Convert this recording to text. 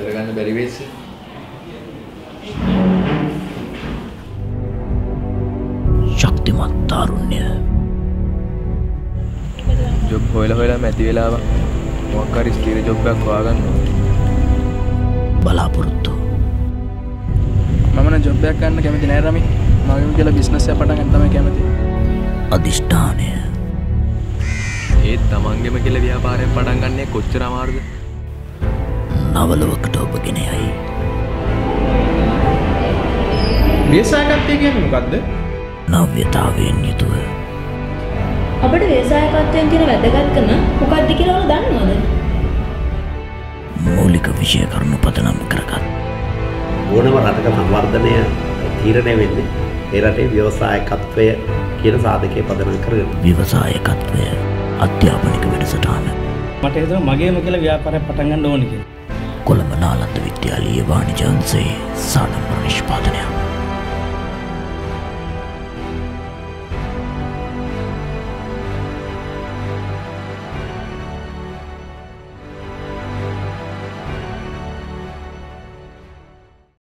කරගන්න බැරි වෙයිද? ශක්තිමත් තාරුණ්‍ය. ජොබ් හොයලා මැති වෙලාව මොකක් හරි ස්ථිර ජොබ් එකක් හොයාගන්න ඕනේ. බලාපොරොත්තු. මම නම් ජොබ් එකක් ගන්න කැමති නෑ රමි. මගේම කියලා බිස්නස් එකක් පටන් ගන්න තමයි කැමති. අදිෂ්ඨානය. ඒත් තමන්ගේම කියලා ව්‍යාපාරයක් පටන් ගන්නේ කොච්චර අමාරුද? නවලවකට ඔබගෙන යයි. ව්‍යවසායකත්වය කියන්නේ මොකද්ද? නව්‍යතාවයෙන් යුතුව. අපිට ව්‍යවසායකත්වයෙන් තියෙන වැදගත්කම මොකක්ද කියලා ඔයාලා දන්නවද? මූලික විෂය කරුණු පදනම් කරගත් ඕනම රටක සංවර්ධනය තීරණය වෙන්නේ ඒ රටේ ව්‍යවසායකත්වය කියන සාධකයේ පදනම් කරගෙන. ව්‍යවසායකත්වය අධ්‍යාපනික වැඩසටහන. මට හිතෙනවා මගේම කියලා ව්‍යාපාරයක් පටන් ගන්න ඕනේ කියලා. කොළඹ නාලන්ද විද්‍යාලීය වාණිජ අංශයේ සාඩම්බර නිෂ්පාදනයක්.